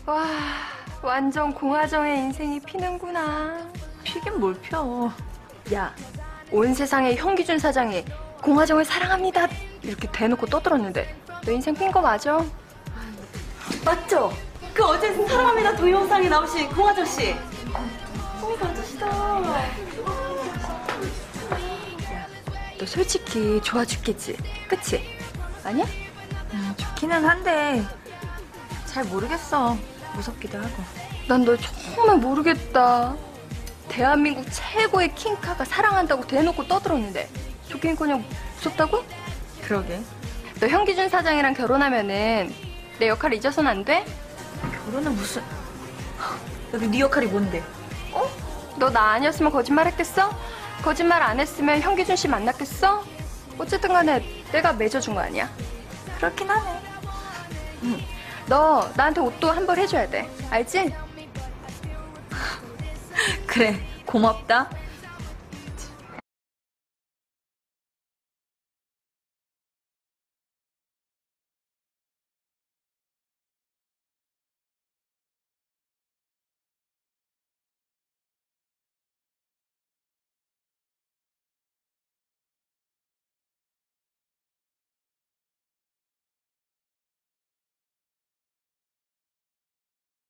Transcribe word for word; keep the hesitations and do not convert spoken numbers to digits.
와, 완전 공화정의 인생이 피는구나. 피긴 뭘 펴. 야, 온 세상에 현기준 사장이 공화정을 사랑합니다 이렇게 대놓고 떠들었는데 너 인생 핀 거 맞아? 맞죠? 그 어제 사랑합니다 동영상에 나오신 공화정 씨. 어, 맞으시다. 야, 너 솔직히 좋아 죽겠지? 그치? 아니야? 음, 좋기는 한데 잘 모르겠어. 무섭기도 하고. 난 널 정말 모르겠다. 대한민국 최고의 킹카가 사랑한다고 대놓고 떠들었는데 좋기는커녕 무섭다고? 그러게. 너 현기준 사장이랑 결혼하면은 내 역할 잊어서는 안 돼? 결혼은 무슨... 여기 네 역할이 뭔데? 어? 너 나 아니었으면 거짓말 했겠어? 거짓말 안 했으면 현기준 씨 만났겠어? 어쨌든 간에 내가 맺어준 거 아니야? 그렇긴 하네. 응. 너 나한테 옷도 한 벌 해줘야 돼. 알지? 그래, 고맙다.